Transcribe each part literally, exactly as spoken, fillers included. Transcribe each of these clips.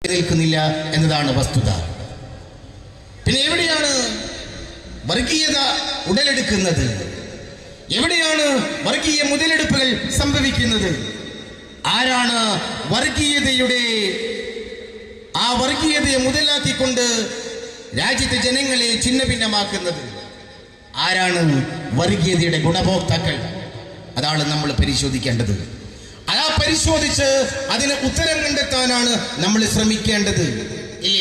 നിൽക്കുന്നില്ല എന്നതാണ് വസ്തുത. പിന്നെ എവിടെയാണ് വർഗീയത ഉടലെടുക്കുന്നത്? എവിടെയാണ് വർഗീയ മുതലെടുപ്പുകൾ സംഭവിക്കുന്നത്? ആരാണ് വർഗീയതയുടെ ആ വർഗീയതയെ മുതലാക്കിക്കൊണ്ട് രാജ്യത്തെ ജനങ്ങളെ ഛിന്ന ഭിന്നമാക്കുന്നത്? ആരാണ് വർഗീയതയുടെ ഗുണഭോക്താക്കൾ? അതാണ് നമ്മൾ പരിശോധിക്കേണ്ടത്. ആ പരിശോധിച്ച് അതിന് ഉത്തരം കണ്ടെത്താനാണ് നമ്മൾ ശ്രമിക്കേണ്ടത്. ഈ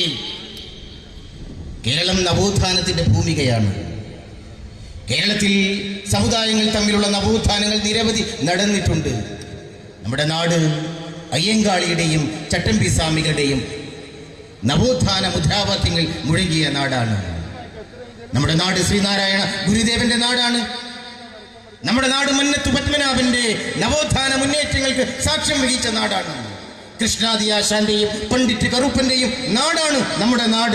കേരളം നവോത്ഥാനത്തിന്റെ ഭൂമികയാണ്. കേരളത്തിൽ സമുദായങ്ങൾ തമ്മിലുള്ള നവോത്ഥാനങ്ങൾ നിരവധി നടന്നിട്ടുണ്ട്. നമ്മുടെ നാട് അയ്യങ്കാളിയുടെയും ചട്ടമ്പി സ്വാമികളുടെയും നവോത്ഥാന മുദ്രാവാക്യങ്ങൾ മുഴങ്ങിയ നാടാണ്. നമ്മുടെ നാട് ശ്രീനാരായണ ഗുരുദേവന്റെ നാടാണ്. നമ്മുടെ നാട് മന്നത്തു പത്മനാഭന്റെ നവോത്ഥാന മുന്നേറ്റങ്ങൾക്ക് സാക്ഷ്യം വഹിച്ച നാടാണ്. കൃഷ്ണാദിയാശാന്റെയും പണ്ഡിറ്റ് കറുപ്പന്റെയും നാടാണ് നമ്മുടെ നാട്.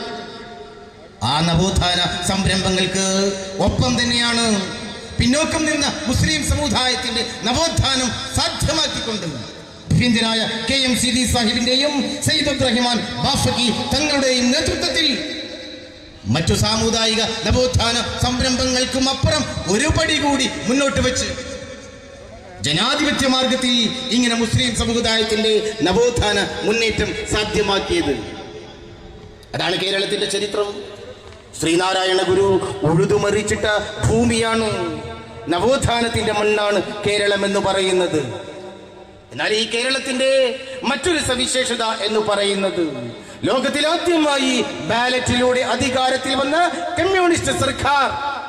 ആ നവോത്ഥാന സംരംഭങ്ങൾക്ക് ഒപ്പം തന്നെയാണ് പിന്നോക്കം നിന്ന മുസ്ലിം സമുദായത്തിന്റെ നവോത്ഥാനം സാധ്യമാക്കിക്കൊണ്ട് ഹിന്ദനായ കെ എം സിദി സാഹിബിന്റെയും സയ്യിദ് അബ്ദുറഹിമാൻ ബാഫഖി തങ്ങളുടെയും നേതൃത്വത്തിൽ മറ്റു സാമുദായിക നവോത്ഥാന സംരംഭങ്ങൾക്കും അപ്പുറം ഒരു പടി കൂടി മുന്നോട്ട് വെച്ച് ജനാധിപത്യ മാർഗത്തിൽ ഇങ്ങനെ മുസ്ലിം സമുദായത്തിന്റെ നവോത്ഥാന മുന്നേറ്റം സാധ്യമാക്കിയത്. അതാണ് കേരളത്തിന്റെ ചരിത്രം. ശ്രീനാരായണ ഗുരു ഉഴുതുമറിച്ചിട്ട ഭൂമിയാണ്, നവോത്ഥാനത്തിന്റെ മണ്ണാണ് കേരളം എന്ന് പറയുന്നത്. എന്നാൽ ഈ കേരളത്തിന്റെ മറ്റൊരു സവിശേഷത എന്ന് പറയുന്നത് ലോകത്തിൽ ആദ്യമായി ബാലറ്റിലൂടെ അധികാരത്തിൽ വന്ന കമ്മ്യൂണിസ്റ്റ് സർക്കാർ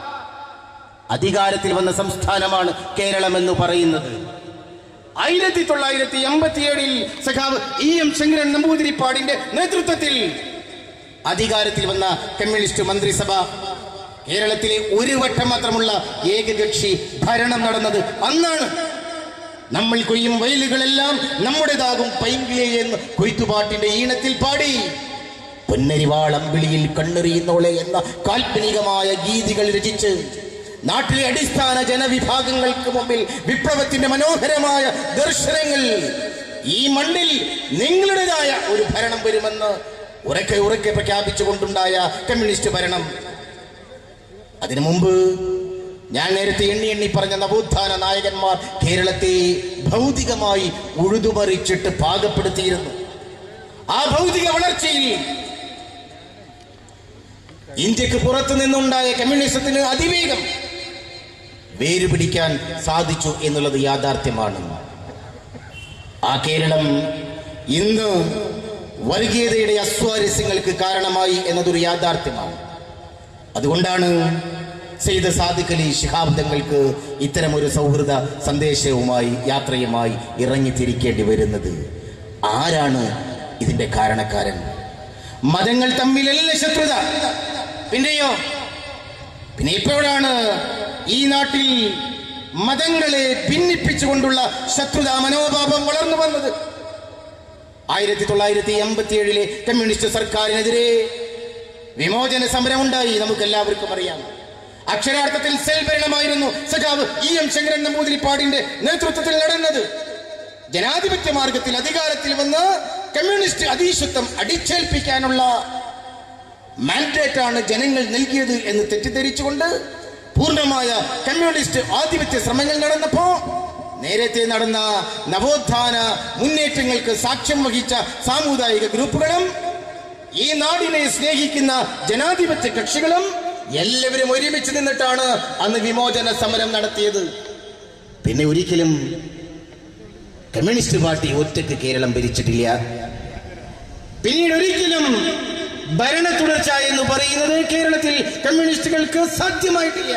അധികാരത്തിൽ വന്ന സംസ്ഥാനമാണ് കേരളം എന്ന് പറയുന്നത്. ആയിരത്തി തൊള്ളായിരത്തി എൺപത്തി ഏഴിൽ സഖാവ് ഇ എം ശങ്കരൻ നമ്പൂതിരിപ്പാടിന്റെ നേതൃത്വത്തിൽ അധികാരത്തിൽ വന്ന കമ്മ്യൂണിസ്റ്റ് മന്ത്രിസഭ കേരളത്തിലെ ഒരു വട്ടം മാത്രമുള്ള ഏകകക്ഷി ഭരണം നടന്നത് അന്നാണ്. നമ്മൾ കൊയ്യും വയലുകളെല്ലാം നമ്മുടേതാകും പൈങ്കിളി എന്ന് കൊയ്ത്തുപാട്ടിന്റെ ഈണത്തിൽ പാടി പൊന്നരിവാളമ്പിളിയിൽ കണ്ണെറിയുന്നോളെ എന്ന കാൽപ്പനികമായ ഗീതികൾ രചിച്ച് നാട്ടിലെ അടിസ്ഥാന ജനവിഭാഗങ്ങൾക്ക് മുമ്പിൽ വിപ്ലവത്തിന്റെ മനോഹരമായ ദർശനങ്ങൾ ഈ മണ്ണിൽ നിങ്ങളുടേതായ ഒരു ഭരണം വരുമെന്ന് ഉറക്കെ ഉറക്കെ പ്രഖ്യാപിച്ചുകൊണ്ടുണ്ടായ കമ്മ്യൂണിസ്റ്റ് ഭരണം. അതിനു മുമ്പ് ഞാൻ നേരത്തെ എണ്ണി എണ്ണി പറഞ്ഞ നവോത്ഥാന നായകന്മാർ കേരളത്തെ ഭൗതികമായി ഉഴുതുമറിച്ചിട്ട് പാകപ്പെടുത്തിയിരുന്നു. ആ ഭൗതിക വളർച്ചയിൽ ഇന്ത്യക്ക് പുറത്തു നിന്നുണ്ടായ കമ്മ്യൂണിസത്തിന് അതിവേഗം വേരുപിടിക്കാൻ സാധിച്ചു എന്നുള്ളത് യാഥാർത്ഥ്യമാണ്. ആ കേരളം ഇന്ന് വർഗീയതയുടെ അസ്വാരസ്യങ്ങൾക്ക് കാരണമായി എന്നതൊരു യാഥാർത്ഥ്യമാണ്. അതുകൊണ്ടാണ് സയ്യിദ് സാദിഖ് അലി ശിഹാബ് തങ്ങൾക്ക് ഇത്തരമൊരു സൗഹൃദ സന്ദേശവുമായി യാത്രയുമായി ഇറങ്ങിത്തിരിക്കേണ്ടി വരുന്നത്. ആരാണ് ഇതിന്റെ കാരണക്കാരൻ? മതങ്ങൾ തമ്മിലല്ല ശത്രുത, പിന്നെയോ പിന്നെ ഇപ്പോഴാണ് ഈ നാട്ടിൽ മതങ്ങളെ ഭിന്നിപ്പിച്ചുകൊണ്ടുള്ള ശത്രുതാ മനോഭാവം വളർന്നു വന്നത്. ആയിരത്തി തൊള്ളായിരത്തി എൺപത്തി ഏഴിലെ കമ്മ്യൂണിസ്റ്റ് സർക്കാരിനെതിരെ വിമോചന സമരമുണ്ടായി. നമുക്ക് എല്ലാവർക്കും അറിയാം. അക്ഷരാർത്ഥത്തിൽ സെൽ ഭരണമായിരുന്നു സഖാവ് ഇ എം ശങ്കരൻ നമ്പൂതിരിപ്പാടിന്റെ നേതൃത്വത്തിൽ നടന്നത്. ജനാധിപത്യ മാർഗത്തിൽ അധികാരത്തിൽ വന്ന് കമ്മ്യൂണിസ്റ്റ് അധീശത്വം അടിച്ചേൽപ്പിക്കാനുള്ള മാൻഡേറ്റ് ആണ് ജനങ്ങൾ നൽകിയത് എന്ന് തെറ്റിദ്ധരിച്ചുകൊണ്ട് പൂർണ്ണമായ കമ്മ്യൂണിസ്റ്റ് ആധിപത്യ ശ്രമങ്ങൾ നടന്നപ്പോ നേരത്തെ നടന്ന നവോത്ഥാന മുന്നേറ്റങ്ങൾക്ക് സാക്ഷ്യം വഹിച്ച സാമുദായിക ഗ്രൂപ്പുകളും ഈ നാടിനെ സ്നേഹിക്കുന്ന ജനാധിപത്യ കക്ഷികളും എല്ലാവരും ഒരുമിച്ച് നിന്നിട്ടാണ് അന്ന് വിമോചന സമരം നടത്തിയത്. പിന്നെ ഒരിക്കലും കമ്മ്യൂണിസ്റ്റ് പാർട്ടി ഒറ്റയ്ക്ക് കേരളം ഭരിച്ചിട്ടില്ല. പിന്നീട് ഒരിക്കലും ഭരണ തുടർച്ച എന്ന് പറയുന്നത് കേരളത്തിൽ കമ്മ്യൂണിസ്റ്റുകൾക്ക് സാധ്യമായിട്ടില്ല.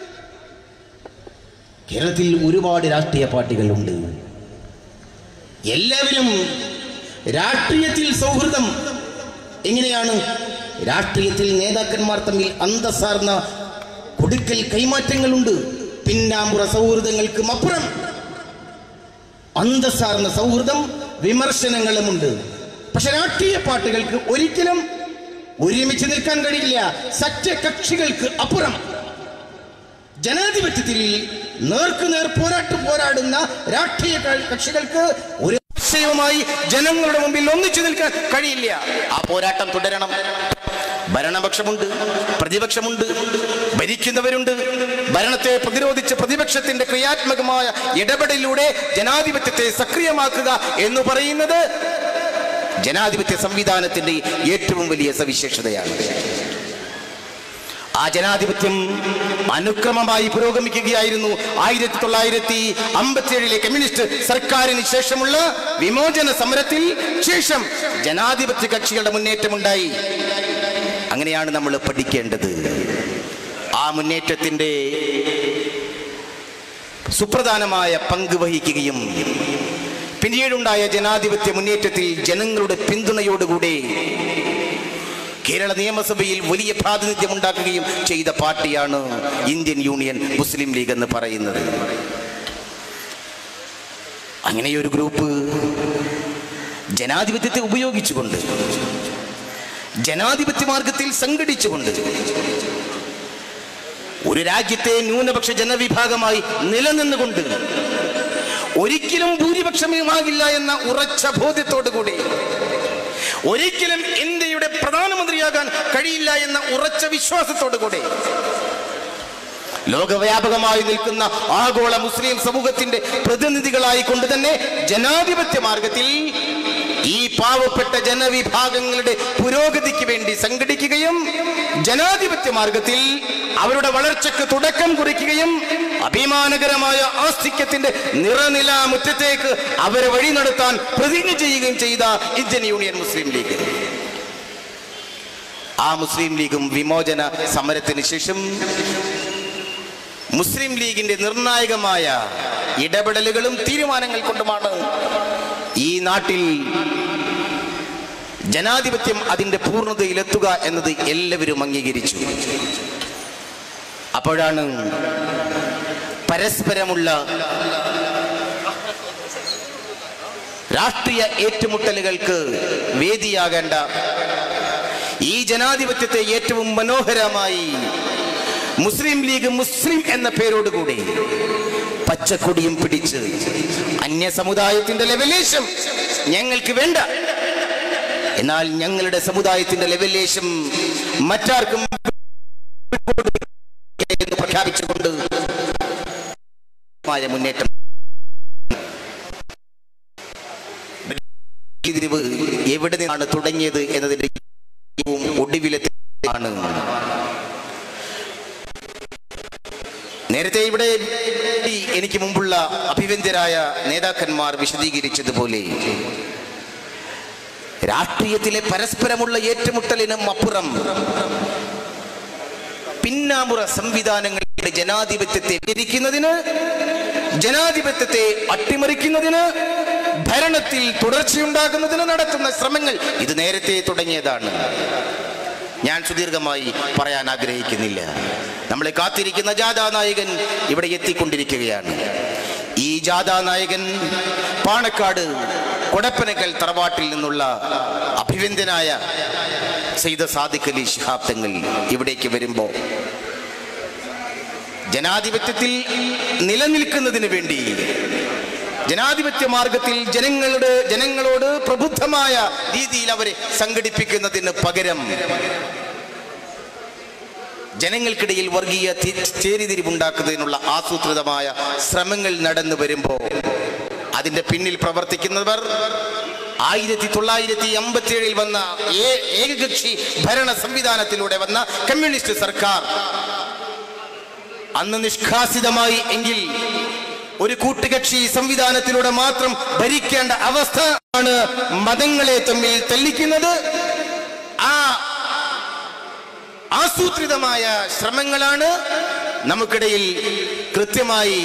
കേരളത്തിൽ ഒരുപാട് രാഷ്ട്രീയ പാർട്ടികളുണ്ട്. എല്ലാവരും രാഷ്ട്രീയത്തിൽ സൗഹൃദം എങ്ങനെയാണ്? രാഷ്ട്രീയത്തിൽ നേതാക്കന്മാർ തമ്മിൽ അന്തസ്സാർന്ന കൊടുക്കൽ കൈമാറ്റങ്ങളുണ്ട്. പിന്നാമ്പുറ സൗഹൃദങ്ങൾക്കും അപ്പുറം അന്തസ്സാർന്ന സൗഹൃദം വിമർശനങ്ങളുമുണ്ട്. പക്ഷെ രാഷ്ട്രീയ പാർട്ടികൾക്ക് ഒരിക്കലും ഒരുമിച്ച് നിൽക്കാൻ കഴിയില്ല. സഖ്യകക്ഷികൾക്ക് അപ്പുറം ജനാധിപത്യത്തിൽ നേർക്കുനേർ പോരാട്ടം പോരാടുന്ന രാഷ്ട്രീയ കക്ഷികൾക്ക് ഒരു ആശയവുമായി ജനങ്ങളുടെ മുമ്പിൽ ഒന്നിച്ചു നിൽക്കാൻ കഴിയില്ല. ആ പോരാട്ടം തുടരണം. ഭരണപക്ഷമുണ്ട്, പ്രതിപക്ഷമുണ്ട്, ഭരിക്കുന്നവരുണ്ട്. ഭരണത്തെ പ്രതിരോധിച്ച് പ്രതിപക്ഷത്തിന്റെ ക്രിയാത്മകമായ ഇടപെടലിലൂടെ ജനാധിപത്യത്തെ സക്രിയമാക്കുക എന്ന് പറയുന്നത് ജനാധിപത്യ സംവിധാനത്തിന്റെ ഏറ്റവും വലിയ സവിശേഷതയാണ്. ആ ജനാധിപത്യം അനുക്രമമായി പുരോഗമിക്കുകയായിരുന്നു. ആയിരത്തി തൊള്ളായിരത്തി അമ്പത്തി ഏഴിലെ കമ്മ്യൂണിസ്റ്റ് സർക്കാരിന് ശേഷമുള്ള വിമോചന സമരത്തിൽ ശേഷം ജനാധിപത്യ കക്ഷികളുടെ മുന്നേറ്റമുണ്ടായി. അങ്ങനെയാണ് നമ്മൾ പഠിക്കേണ്ടത്. ആ മുന്നേറ്റത്തിന്റെ സുപ്രധാനമായ പങ്ക് വഹിക്കുകയും പിന്നീടുണ്ടായ ജനാധിപത്യ മുന്നേറ്റത്തിൽ ജനങ്ങളുടെ പിന്തുണയോടുകൂടി കേരള നിയമസഭയിൽ വലിയ പ്രാതിനിധ്യം ഉണ്ടാക്കുകയും ചെയ്ത പാർട്ടിയാണ് ഇന്ത്യൻ യൂണിയൻ മുസ്ലിം ലീഗ് എന്ന് പറയുന്നത്. അങ്ങനെയൊരു ഗ്രൂപ്പ് ജനാധിപത്യത്തെ ഉപയോഗിച്ചുകൊണ്ട്, ജനാധിപത്യ മാർഗത്തിൽ സംഘടിച്ചുകൊണ്ട് ഒരു രാജ്യത്തെ ന്യൂനപക്ഷ ജനവിഭാഗമായി നിലനിന്നുകൊണ്ട് ഒരിക്കലും ഭൂരിപക്ഷമാകില്ല എന്ന ഉറച്ച ബോധ്യത്തോടുകൂടി, ഒരിക്കലും ഇന്ത്യയുടെ പ്രധാനമന്ത്രിയാകാൻ കഴിയില്ല എന്ന ഉറച്ച വിശ്വാസത്തോടുകൂടി ലോകവ്യാപകമായി നിൽക്കുന്ന ആഗോള മുസ്ലിം സമൂഹത്തിന്റെ പ്രതിനിധികളായി കൊണ്ട് തന്നെ ജനാധിപത്യ മാർഗത്തിൽ ഈ പാവപ്പെട്ട ജനവിഭാഗങ്ങളുടെ പുരോഗതിക്ക് വേണ്ടി സംഘടിക്കുകയും ജനാധിപത്യ മാർഗത്തിൽ അവരുടെ വളർച്ചയ്ക്ക് തുടക്കം കുറിക്കുകയും അഭിമാനകരമായ ആസ്തിക്യത്തിന്റെ നിറനില മുറ്റത്തേക്ക് അവരെ വഴി നടത്താൻ പ്രതിജ്ഞ ചെയ്യുകയും ചെയ്ത ഇന്ത്യൻ യൂണിയൻ മുസ്ലിം ലീഗ്. ആ മുസ്ലിം ലീഗും വിമോചന സമരത്തിന് ശേഷം മുസ്ലിം ലീഗിന്റെ നിർണായകമായ ഇടപെടലുകളും തീരുമാനങ്ങൾ കൊണ്ടുമാണ് ഈ നാട്ടിൽ ജനാധിപത്യം അതിന്റെ പൂർണ്ണതയിലെത്തുക എന്നത് എല്ലാവരും അംഗീകരിച്ചു. അപ്പോഴാണ് പരസ്പരമുള്ള രാഷ്ട്രീയ ഏറ്റുമുട്ടലുകൾക്ക് വേദിയാകേണ്ട ഈ ജനാധിപത്യത്തെ ഏറ്റവും മനോഹരമായി മുസ്ലിം ലീഗ് മുസ്ലിം എന്ന പേരോടുകൂടി പച്ചക്കൊടിയും പിടിച്ച് അന്യ സമുദായത്തിന്റെ ലെവലേശം ഞങ്ങൾക്ക് വേണ്ട, എന്നാൽ ഞങ്ങളുടെ സമുദായത്തിന്റെ ലെവലേശം മറ്റാർക്കും എന്ന് പ്രഖ്യാപിച്ചുകൊണ്ട് മുന്നേറ്റം എവിടെ നിന്നാണ് തുടങ്ങിയത് എന്നതിന്റെ ഒടുവിലെത്താണ്. നേരത്തെ ഇവിടെ എനിക്ക് മുമ്പുള്ള അഭിവന്ദ്യരായ നേതാക്കന്മാർ വിശദീകരിച്ചതുപോലെ രാഷ്ട്രീയത്തിലെ പരസ്പരമുള്ള ഏറ്റുമുട്ടലിനും അപ്പുറം പിന്നാമ്പുറ സംവിധാനങ്ങളുടെ ജനാധിപത്യത്തെ വിരിക്കുന്നതിന്, ജനാധിപത്യത്തെ അട്ടിമറിക്കുന്നതിന്, ഭരണത്തിൽ തുടർച്ചയുണ്ടാകുന്നതിന് നടത്തുന്ന ശ്രമങ്ങൾ ഇത് നേരത്തെ തുടങ്ങിയതാണ്. ഞാൻ സുദീർഘമായി പറയാൻ ആഗ്രഹിക്കുന്നില്ല. നമ്മളെ കാത്തിരിക്കുന്ന ജാഥാ നായകൻ ഇവിടെ എത്തിക്കൊണ്ടിരിക്കുകയാണ്. ഈ ജാഥാ നായകൻ പാണക്കാട് കൊടപ്പനക്കൽ തറവാട്ടിൽ നിന്നുള്ള അഭിവന്ദ്യനായ സയ്യിദ് സാദിഖ് അലി ശിഹാബ് തങ്ങൾ ഇവിടേക്ക് വരുമ്പോൾ ജനാധിപത്യത്തിൽ നിലനിൽക്കുന്നതിന് വേണ്ടി, ജനാധിപത്യ മാർഗത്തിൽ ജനങ്ങളുടെ ജനങ്ങളോട് പ്രബുദ്ധമായ രീതിയിൽ അവരെ സംഘടിപ്പിക്കുന്നതിന് പകരം ജനങ്ങൾക്കിടയിൽ വർഗീയ ചേരിതിരിവുണ്ടാക്കുന്നതിനുള്ള ആസൂത്രിതമായ ശ്രമങ്ങൾ നടന്നു വരുമ്പോൾ അതിന്റെ പിന്നിൽ പ്രവർത്തിക്കുന്നവർ ആയിരത്തി തൊള്ളായിരത്തി അമ്പത്തി ഏഴിൽ വന്ന ഏകകക്ഷി ഭരണ സംവിധാനത്തിലൂടെ വന്ന കമ്മ്യൂണിസ്റ്റ് സർക്കാർ അന്ന് നിഷ്കാസിതമായി എങ്കിൽ ഒരു കൂട്ടുകക്ഷി സംവിധാനത്തിലൂടെ മാത്രം ഭരിക്കേണ്ട അവസ്ഥ ആണ് മതങ്ങളെ തമ്മിൽ തല്ലിക്കുന്നത്. ആ ആസൂത്രിതമായ ശ്രമങ്ങളാണ് നമുക്കിടയിൽ കൃത്യമായി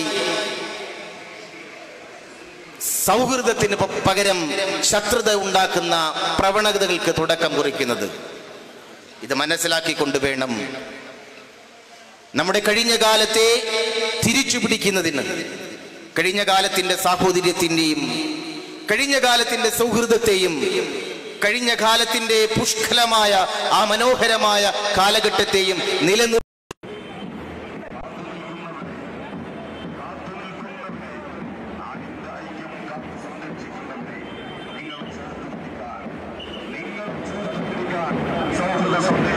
സൗഹൃദത്തിന് പകരം ശത്രുത ഉണ്ടാക്കുന്ന പ്രവണതകൾക്ക് തുടക്കം കുറിക്കുന്നത്. ഇത് മനസ്സിലാക്കിക്കൊണ്ട് വേണം നമ്മുടെ കഴിഞ്ഞ കാലത്തെ തിരിച്ചു പിടിക്കുന്നതിന്, കഴിഞ്ഞ കാലത്തിന്റെ സാഹോദര്യത്തിന്റെയും കഴിഞ്ഞ കാലത്തിന്റെ സൗഹൃദത്തെയും കഴിഞ്ഞ കാലത്തിന്റെ പുഷ്കലമായ ആ മനോഹരമായ കാലഘട്ടത്തെയും നിലനിർത്തി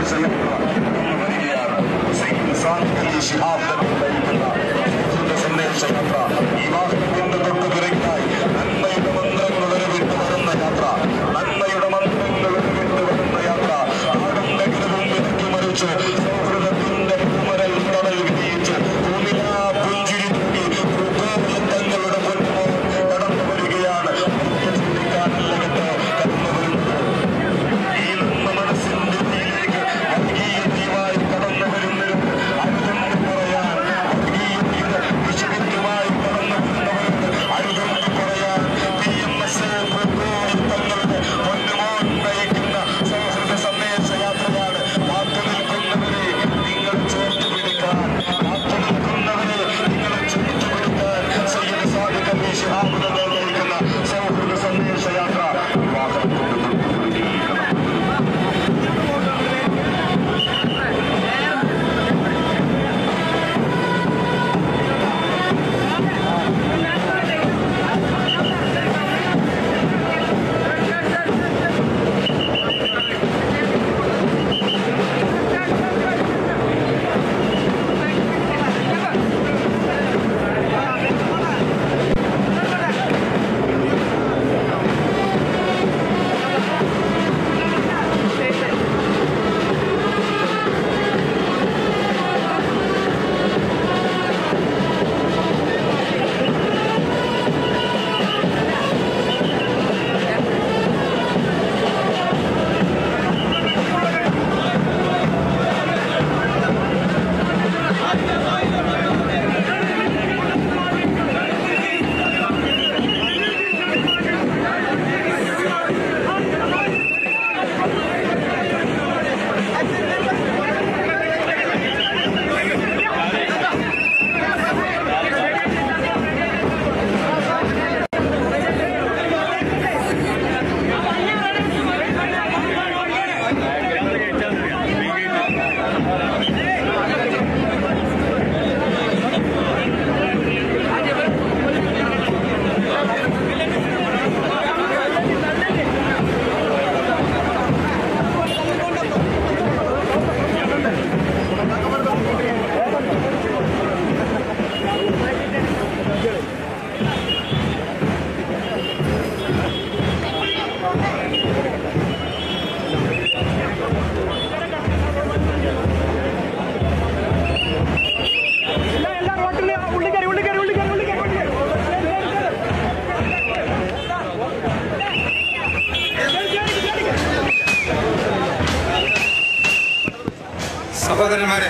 സഹോദരന്മാരെ,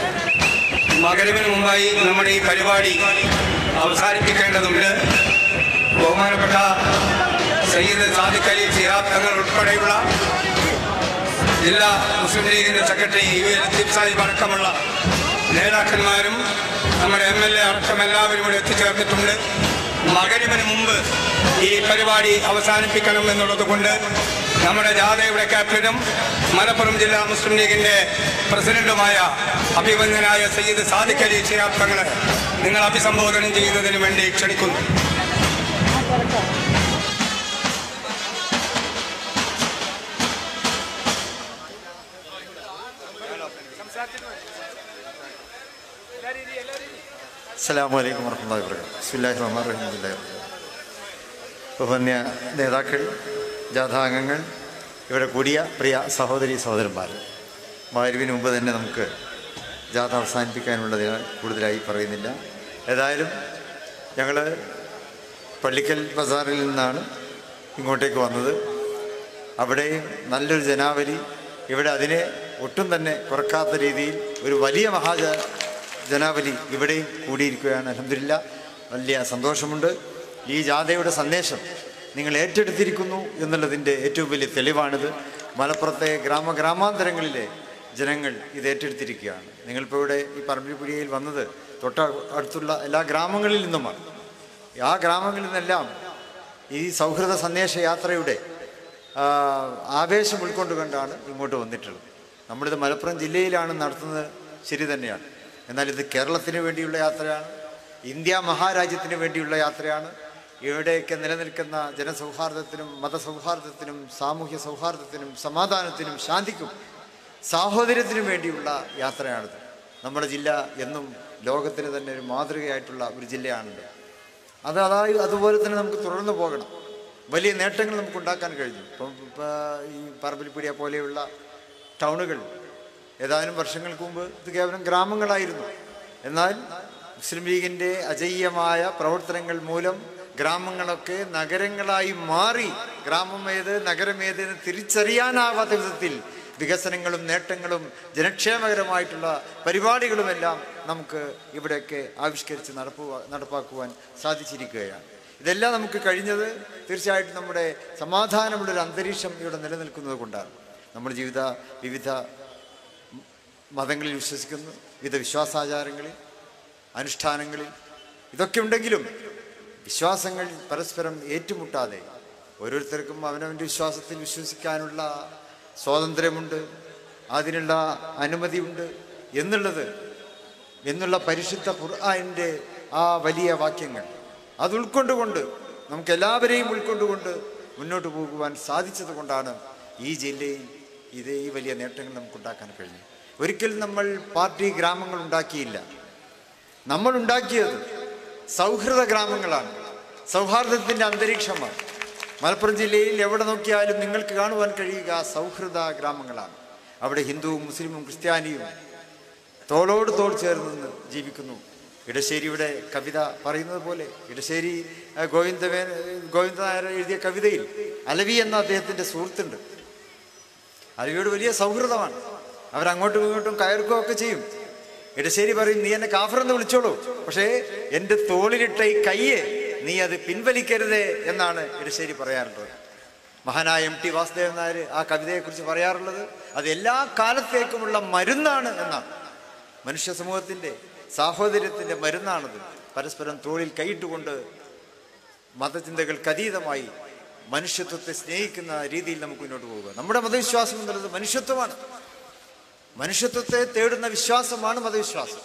മകരിവിന് മുമ്പായി നമ്മുടെ ഈ പരിപാടി അവസാനിപ്പിക്കേണ്ടതുണ്ട്. ബഹുമാനപ്പെട്ട സയ്യിദ് സാദിഖ് അലി ശിഹാബ് തങ്ങൾ ഉൾപ്പെടെയുള്ള ജില്ലാ മുസ്ലിം ലീഗിൻ്റെ secretary U A Latheef Sahib അടക്കമുള്ള നേതാക്കന്മാരും നമ്മുടെ എം എൽ എ അടക്കം എല്ലാവരും ഇവിടെ എത്തിച്ചേർന്നിട്ടുണ്ട്. മകരിവിന് മുമ്പ് ഈ പരിപാടി അവസാനിപ്പിക്കണം എന്നുള്ളത് കൊണ്ട് നമ്മുടെ ജാഥയുടെ ക്യാപ്റ്റനും മലപ്പുറം ജില്ലാ മുസ്ലിം ലീഗിൻ്റെ പ്രസിഡന്റുമായ അഭിമന്യനായ സയ്യിദ് സാദിഖ് അലി ശിഹാബ് തങ്ങളെ നിങ്ങൾ അഭിസംബോധന ചെയ്യുന്നതിന് വേണ്ടി ക്ഷണിക്കുന്നു. അസ്സലാമു അലൈക്കും വറഹ്മത്തുള്ളാഹി വബറകാതുഹു. ബിസ്മില്ലാഹിർ റഹ്മാനിർ റഹീം. ബഹുമാന്യ നേതാക്കൾ, ജാഥാംഗങ്ങൾ, ഇവിടെ കൂടിയ പ്രിയ സഹോദരി സഹോദരന്മാർ, മഗ്‌രിബിന് മുമ്പ് തന്നെ നമുക്ക് ജാഥ അവസാനിപ്പിക്കാനുള്ളതിനാൽ കൂടുതലായി പറയുന്നില്ല. ഏതായാലും ഞങ്ങൾ പള്ളിക്കൽ ബസാറിൽ നിന്നാണ് ഇങ്ങോട്ടേക്ക് വന്നത്. അവിടെയും നല്ലൊരു ജനാവലി, ഇവിടെ അതിനെ ഒട്ടും തന്നെ കുറക്കാത്ത രീതിയിൽ ഒരു വലിയ മഹാജ ജനാവലി ഇവിടെയും കൂടിയിരിക്കുകയാണ്. അൽഹംദുലില്ലാഹ്, വലിയ സന്തോഷമുണ്ട്. ഈ ജാഥയുടെ സന്ദേശം നിങ്ങൾ ഏറ്റെടുത്തിരിക്കുന്നു എന്നുള്ളതിൻ്റെ ഏറ്റവും വലിയ തെളിവാണിത്. മലപ്പുറത്തെ ഗ്രാമ ഗ്രാമാന്തരങ്ങളിലെ ജനങ്ങൾ ഇത് ഏറ്റെടുത്തിരിക്കുകയാണ്. നിങ്ങളിപ്പോൾ ഇവിടെ ഈ പറമ്പിൽപ്പുഴയിൽ വന്നത് തൊട്ട അടുത്തുള്ള എല്ലാ ഗ്രാമങ്ങളിൽ നിന്നുമാണ്. ആ ഗ്രാമങ്ങളിൽ നിന്നെല്ലാം ഈ സൗഹൃദ സന്ദേശ യാത്രയുടെ ആവേശം ഉൾക്കൊണ്ടുകൊണ്ടാണ് ഇങ്ങോട്ട് വന്നിട്ടുള്ളത്. നമ്മളിത് മലപ്പുറം ജില്ലയിലാണ് നടത്തുന്നത്, ശരി തന്നെയാണ്. എന്നാൽ ഇത് കേരളത്തിന് വേണ്ടിയുള്ള യാത്രയാണ്, ഇന്ത്യ മഹാരാജ്യത്തിന് വേണ്ടിയുള്ള യാത്രയാണ്. ഇവിടെയൊക്കെ നിലനിൽക്കുന്ന ജനസൗഹാർദ്ദത്തിനും മതസൗഹാർദ്ദത്തിനും സാമൂഹ്യ സൗഹാർദ്ദത്തിനും സമാധാനത്തിനും ശാന്തിക്കും സാഹോദര്യത്തിനു വേണ്ടിയുള്ള യാത്രയാണിത്. നമ്മുടെ ജില്ല എന്നും ലോകത്തിന് തന്നെ ഒരു മാതൃകയായിട്ടുള്ള ഒരു ജില്ലയാണല്ലോ. അത് അതായത് അതുപോലെ തന്നെ നമുക്ക് തുടർന്ന് പോകണം. വലിയ നേട്ടങ്ങൾ നമുക്ക് ഉണ്ടാക്കാൻ കഴിഞ്ഞു. ഇപ്പം ഇപ്പോൾ ഈ പറമ്പിൽപ്പീടിയ പോലെയുള്ള ടൗണുകൾ ഏതാനും വർഷങ്ങൾക്ക് മുമ്പ് ഇത് കേവലം ഗ്രാമങ്ങളായിരുന്നു. എന്നാൽ മുസ്ലിം ലീഗിൻ്റെ അജയ്യമായ പ്രവർത്തനങ്ങൾ മൂലം ഗ്രാമങ്ങളൊക്കെ നഗരങ്ങളായി മാറി. ഗ്രാമം ഏത് നഗരമേതെന്ന് തിരിച്ചറിയാനാവാത്ത വിധത്തിൽ വികസനങ്ങളും നേട്ടങ്ങളും ജനക്ഷേമകരമായിട്ടുള്ള പരിപാടികളുമെല്ലാം നമുക്ക് ഇവിടെയൊക്കെ ആവിഷ്കരിച്ച് നടപ്പുക നടപ്പാക്കുവാൻ സാധിച്ചിരിക്കുകയാണ്. ഇതെല്ലാം നമുക്ക് കഴിഞ്ഞത് തീർച്ചയായിട്ടും നമ്മുടെ സമാധാനമുള്ളൊരു അന്തരീക്ഷം ഇവിടെ നിലനിൽക്കുന്നത് കൊണ്ടാണ്. നമ്മുടെ ജീവിത വിവിധ മതങ്ങളിൽ വിശ്വസിക്കുന്നു, വിവിധ വിശ്വാസാചാരങ്ങളിൽ, അനുഷ്ഠാനങ്ങളിൽ ഇതൊക്കെ ഉണ്ടെങ്കിലും വിശ്വാസങ്ങൾ പരസ്പരം ഏറ്റുമുട്ടാതെ ഓരോരുത്തർക്കും അവനവൻ്റെ വിശ്വാസത്തിൽ വിശ്വസിക്കാനുള്ള സ്വാതന്ത്ര്യമുണ്ട്, അതിനുള്ള അനുമതിയുണ്ട് എന്നുള്ളത് എന്നുള്ള പരിശുദ്ധ ഖുർആനിൻ്റെ ആ വലിയ വാക്യങ്ങൾ അത് ഉൾക്കൊണ്ടുകൊണ്ട് നമുക്കെല്ലാവരെയും ഉൾക്കൊണ്ടുകൊണ്ട് മുന്നോട്ട് പോകുവാൻ സാധിച്ചത് കൊണ്ടാണ് ഈ ജില്ലയിൽ ഇതേ ഈ വലിയ നേട്ടങ്ങൾ നമുക്കുണ്ടാക്കാൻ കഴിഞ്ഞു. ഒരിക്കലും നമ്മൾ പാർട്ടി ഗ്രാമങ്ങൾ ഉണ്ടാക്കിയില്ല. നമ്മൾ ഉണ്ടാക്കിയത് സൗഹൃദ ഗ്രാമങ്ങളാണ്, സൗഹാർദ്ദത്തിൻ്റെ അന്തരീക്ഷമാണ്. മലപ്പുറം ജില്ലയിൽ എവിടെ നോക്കിയാലും നിങ്ങൾക്ക് കാണുവാൻ കഴിയുക സൗഹൃദ ഗ്രാമങ്ങളാണ്. അവിടെ ഹിന്ദുവും മുസ്ലിമും ക്രിസ്ത്യാനിയും തോളോട് തോൾ ചേർന്ന് ജീവിക്കുന്നു. ഇടശ്ശേരിയുടെ കവിത പറയുന്നത് പോലെ, ഇടശ്ശേരി ഗോവിന്ദമേ ഗോവിന്ദ നായർ എഴുതിയ കവിതയിൽ അലവി എന്ന അദ്ദേഹത്തിൻ്റെ സുഹൃത്തുണ്ട്. അലവിയോട് വലിയ സൗഹൃദമാണ്. അവരങ്ങോട്ടും ഇങ്ങോട്ടും കയർക്കുകയൊക്കെ ചെയ്യും. ഇടശ്ശേരി പറയും, നീ എന്നെ കാഫറെന്ന് വിളിച്ചോളൂ, പക്ഷേ എൻ്റെ തോളിലിട്ട ഈ കയ്യെ നീ അത് പിൻവലിക്കരുതേ എന്നാണ് ഇടശ്ശേരി പറയാറുള്ളത്. മഹാനായ എം ടി വാസുദേവൻ നായർ ആ കവിതയെക്കുറിച്ച് പറയാറുള്ളത് അത് എല്ലാ കാലത്തേക്കുമുള്ള മരുന്നാണ് എന്നാണ്. മനുഷ്യ സമൂഹത്തിൻ്റെ സാഹോദര്യത്തിൻ്റെ മരുന്നാണത്. പരസ്പരം തോളിൽ കൈയിട്ടുകൊണ്ട് മതചിന്തകൾക്ക് അതീതമായി മനുഷ്യത്വത്തെ സ്നേഹിക്കുന്ന രീതിയിൽ നമുക്ക് മുന്നോട്ട് പോവുക. നമ്മുടെ മതവിശ്വാസം എന്നുള്ളത് മനുഷ്യത്വമാണ്. മനുഷ്യത്വത്തെ തേടുന്ന വിശ്വാസമാണ് മതവിശ്വാസം.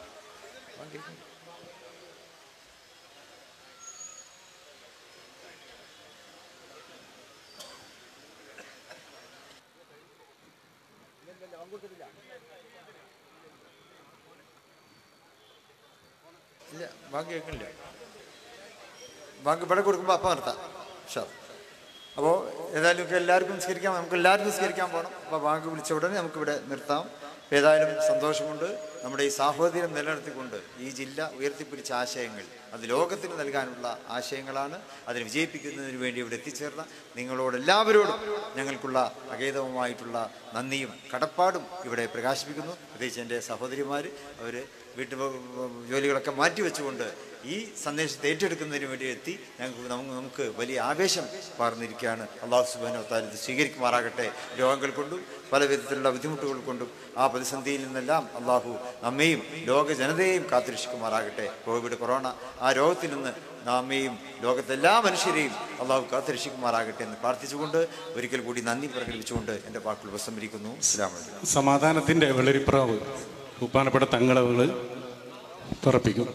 ഇല്ല, ബാങ്ക് കേൾക്കുന്നില്ല. ബാങ്ക് ഇവിടെ കൊടുക്കുമ്പോൾ അപ്പം നിർത്താം. ഷാ അപ്പോൾ ഏതായാലും നമുക്ക് എല്ലാവർക്കും നിസ്കരിക്കാം, നമുക്ക് എല്ലാവർക്കും നിസ്കരിക്കാൻ പോകണം. അപ്പോൾ ബാങ്ക് വിളിച്ച ഉടനെ നമുക്കിവിടെ നിർത്താം. ഏതായാലും സന്തോഷമുണ്ട്. നമ്മുടെ ഈ സാഹോദര്യം നിലനിർത്തിക്കൊണ്ട് ഈ ജില്ല ഉയർത്തിപ്പിടിച്ച ആശയങ്ങൾ അത് ലോകത്തിന് നൽകാനുള്ള ആശയങ്ങളാണ്. അതിനെ വിജയിപ്പിക്കുന്നതിന് വേണ്ടി ഇവിടെ എത്തിച്ചേർന്ന നിങ്ങളോട് എല്ലാവരോടും ഞങ്ങൾക്കുള്ള അഗേതവുമായിട്ടുള്ള നന്ദിയും കടപ്പാടും ഇവിടെ പ്രകാശിപ്പിക്കുന്നു. പ്രത്യേകിച്ച് എൻ്റെ സഹോദരിമാർ അവർ വീട്ടു ജോലികളൊക്കെ മാറ്റിവെച്ചുകൊണ്ട് ഈ സന്ദേശത്തെ ഏറ്റെടുക്കുന്നതിന് വേണ്ടി എത്തി ഞങ്ങൾക്ക് നമുക്ക് നമുക്ക് വലിയ ആവേശം പകർന്നിരിക്കുകയാണ്. അള്ളാഹു സുബ്ഹാനഹു വ തആല ഇത് സ്വീകരിക്കുമാറാകട്ടെ. രോഗങ്ങൾ കൊണ്ടും പല വിധത്തിലുള്ള ബുദ്ധിമുട്ടുകൾ കൊണ്ടും ആ പ്രതിസന്ധിയിൽ നിന്നെല്ലാം അള്ളാഹു നമ്മെയും ലോക ജനതയെയും കാത്തുരക്ഷിക്കുമാറാകട്ടെ. കോവിഡ് കൊറോണ ആ രോഗത്തിൽ നിന്ന് നമ്മെയും ലോകത്തെല്ലാ മനുഷ്യരെയും അള്ളാഹു കാത്തുരക്ഷിക്കുമാറാകട്ടെ എന്ന് പ്രാർത്ഥിച്ചുകൊണ്ട് ഒരിക്കൽ കൂടി നന്ദി പ്രകടിപ്പിച്ചുകൊണ്ട് എൻ്റെ വാക്കുകൾ ഉപസംഹരിക്കുന്നു. അസ്സലാമു അലൈക്കും. സമാധാനത്തിൻ്റെ വെള്ളരിപ്രാവ് ഉപ്പാനപ്പെട്ട തങ്ങളവുകൾ തുറപ്പിക്കും.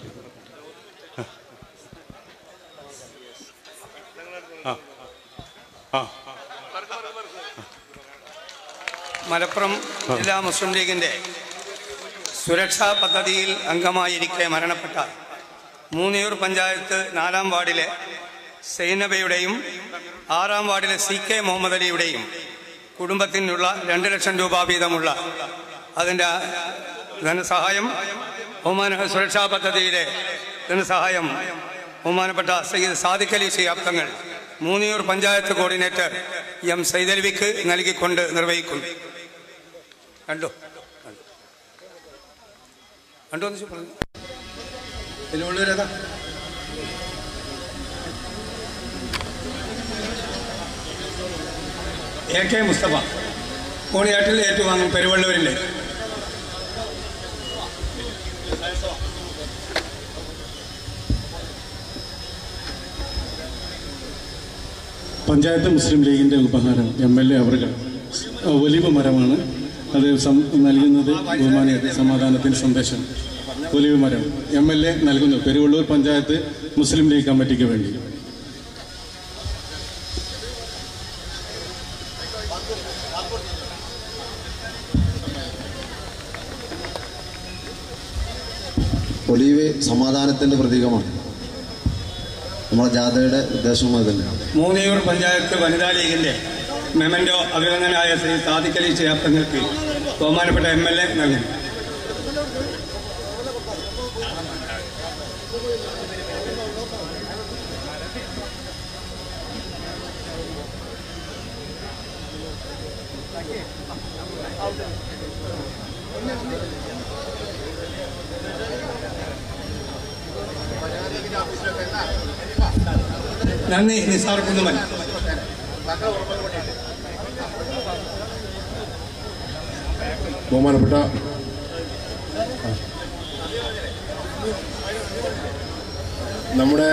മലപ്പുറം ജില്ലാ മുസ്ലിം ലീഗിൻ്റെ സുരക്ഷാ പദ്ധതിയിൽ അംഗമായിരിക്കെ മരണപ്പെട്ട മൂന്നിയൂർ പഞ്ചായത്ത് നാലാം വാർഡിലെ സൈനബയുടെയും ആറാം വാർഡിലെ സി കെ മുഹമ്മദ് അലിയുടെയും കുടുംബത്തിനുള്ള രണ്ട് ലക്ഷം രൂപ വീതമുള്ള അതിൻ്റെ ധനസഹായം ബഹുമാന സുരക്ഷാ പദ്ധതിയുടെ ധനസഹായം ബഹുമാനപ്പെട്ട സയ്യിദ് സാദിഖ് അലി ശിഹാബ് തങ്ങൾ മൂന്നിയൂർ പഞ്ചായത്ത് കോർഡിനേറ്റർ എം സൈദൽവിക്ക് നൽകിക്കൊണ്ട് നിർവഹിക്കുന്നു. കണ്ടോ കണ്ടോ എന്ന് പറഞ്ഞു. ഇതിനുള്ളവരേതാ എ കെ മുസ്തഫ കോണിയാട്ടിൽ ഏറ്റുവാങ്ങും പെരുവള്ളൂരിൻ്റെ പഞ്ചായത്ത് മുസ്ലിം ലീഗിൻ്റെ ഉപഹാരം എം എൽ എ അവറുകൾ ഒലിവ് മരമാണ് അത് നൽകുന്നത്. ബഹുമാനിയുടെ സമാധാനത്തിന് സന്ദേശം ഒലിവ് മരം എം എൽ എ നൽകുന്നു പെരുവള്ളൂർ പഞ്ചായത്ത് മുസ്ലിം ലീഗ് കമ്മിറ്റിക്ക് വേണ്ടി. ഒലീവ് സമാധാനത്തിൻ്റെ പ്രതീകമാണ്. നമ്മുടെ ജാഥയുടെ ഉദ്ദേശവും അത് തന്നെയാണ്. മൂന്നിയൂർ പഞ്ചായത്ത് വനിതാ ലീഗിന്റെ മെമന്റോ അഭിനന്ദനായ ശ്രീ സാദിഖ് അലി ശിഹാബ് തങ്ങൾക്ക് ബഹുമാനപ്പെട്ട എം എൽ എ നൽകി. നന്ദി. നിസാർ കുന്നുമൽ. ബഹുമാനപ്പെട്ട നമ്മുടെ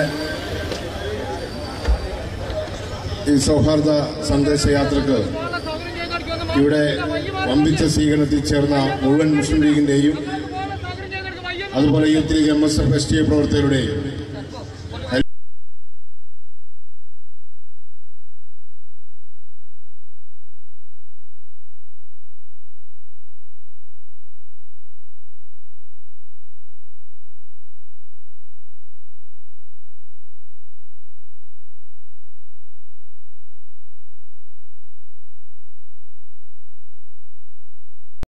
ഈ സൗഹാർദ്ദ സന്ദേശയാത്രക്ക് ഇവിടെ വമ്പിച്ച സ്വീകരണത്തിൽ ചേർന്ന മുഴുവൻ മുസ്ലിം ലീഗിന്റെയും അതുപോലെ youth league M S F S T A പ്രവർത്തകരുടെയും